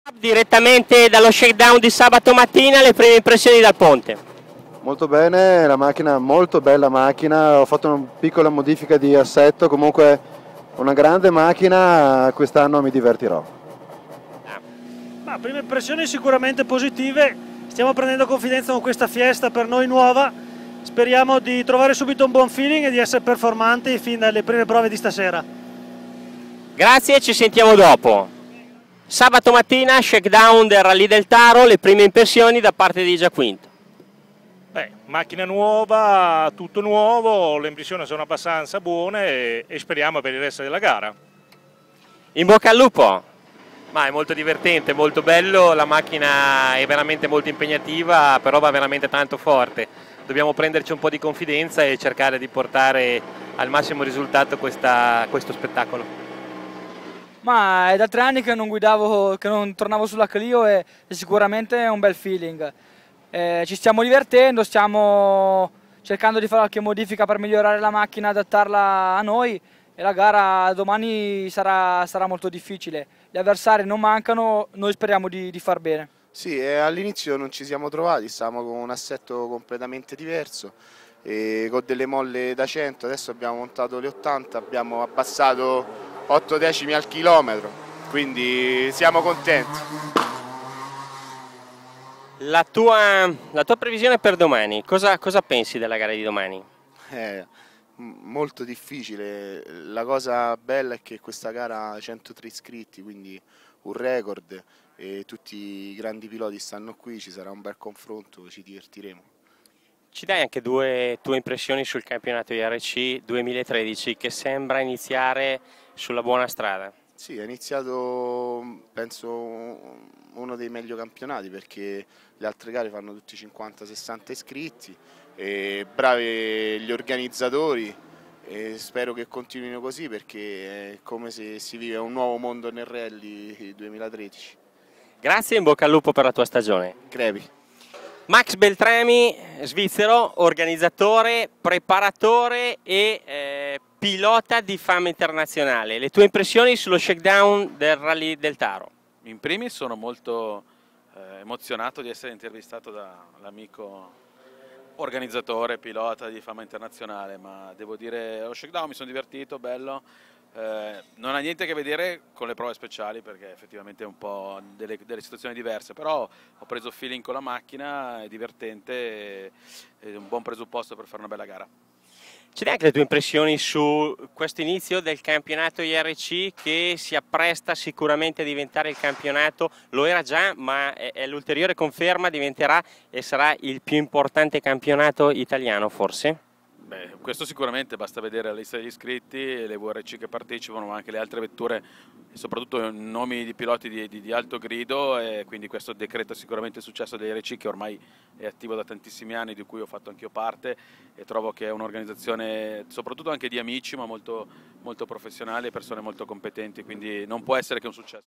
Direttamente dallo shakedown di sabato mattina, le prime impressioni dal ponte. Molto bene, la macchina, molto bella macchina, ho fatto una piccola modifica di assetto, comunque una grande macchina, quest'anno mi divertirò. Ma prime impressioni sicuramente positive, stiamo prendendo confidenza con questa Fiesta per noi nuova, speriamo di trovare subito un buon feeling e di essere performanti fin dalle prime prove di stasera. Grazie, ci sentiamo dopo. Sabato mattina, shakedown del Rally del Taro, le prime impressioni da parte di Giaquinto. Beh, macchina nuova, tutto nuovo, le impressioni sono abbastanza buone e speriamo per il resto della gara. In bocca al lupo! Ma è molto divertente, molto bello, la macchina è veramente molto impegnativa, però va veramente tanto forte. Dobbiamo prenderci un po' di confidenza e cercare di portare al massimo risultato questo spettacolo. Ma è da 3 anni che non guidavo, che non tornavo sulla Clio e sicuramente è un bel feeling. Ci stiamo divertendo, stiamo cercando di fare qualche modifica per migliorare la macchina, adattarla a noi e la gara domani sarà molto difficile. Gli avversari non mancano, noi speriamo di far bene. Sì, all'inizio non ci siamo trovati, stavamo con un assetto completamente diverso, e con delle molle da 100, adesso abbiamo montato le 80, abbiamo abbassato 8 decimi al chilometro, quindi siamo contenti. La tua previsione per domani, cosa pensi della gara di domani? Molto difficile, la cosa bella è che questa gara ha 103 iscritti, quindi un record e tutti i grandi piloti stanno qui, ci sarà un bel confronto, ci divertiremo. Ci dai anche due tue impressioni sul campionato IRC 2013 che sembra iniziare sulla buona strada? Sì, è iniziato penso uno dei meglio campionati perché le altre gare fanno tutti 50-60 iscritti, e bravi gli organizzatori e spero che continuino così perché è come se si vive un nuovo mondo nel Rally 2013. Grazie e in bocca al lupo per la tua stagione. Crepi. Max Beltrami, svizzero, organizzatore, preparatore e pilota di fama internazionale. Le tue impressioni sullo shakedown del Rally del Taro? In primis sono molto emozionato di essere intervistato dall'amico organizzatore, pilota di fama internazionale, ma devo dire lo shakedown mi sono divertito, bello. Non ha niente a che vedere con le prove speciali perché effettivamente è un po' delle situazioni diverse, però ho preso feeling con la macchina, è divertente, è un buon presupposto per fare una bella gara. Ci dai anche le tue impressioni su questo inizio del campionato IRC che si appresta sicuramente a diventare il campionato, lo era già ma è l'ulteriore conferma, diventerà e sarà il più importante campionato italiano forse? Beh, questo sicuramente, basta vedere la lista degli iscritti, le VRC che partecipano, ma anche le altre vetture, e soprattutto nomi di piloti di alto grido, e quindi questo decreta sicuramente il successo dell'IRC che ormai è attivo da tantissimi anni, di cui ho fatto anch'io parte, e trovo che è un'organizzazione soprattutto anche di amici, ma molto professionale e persone molto competenti, quindi non può essere che un successo.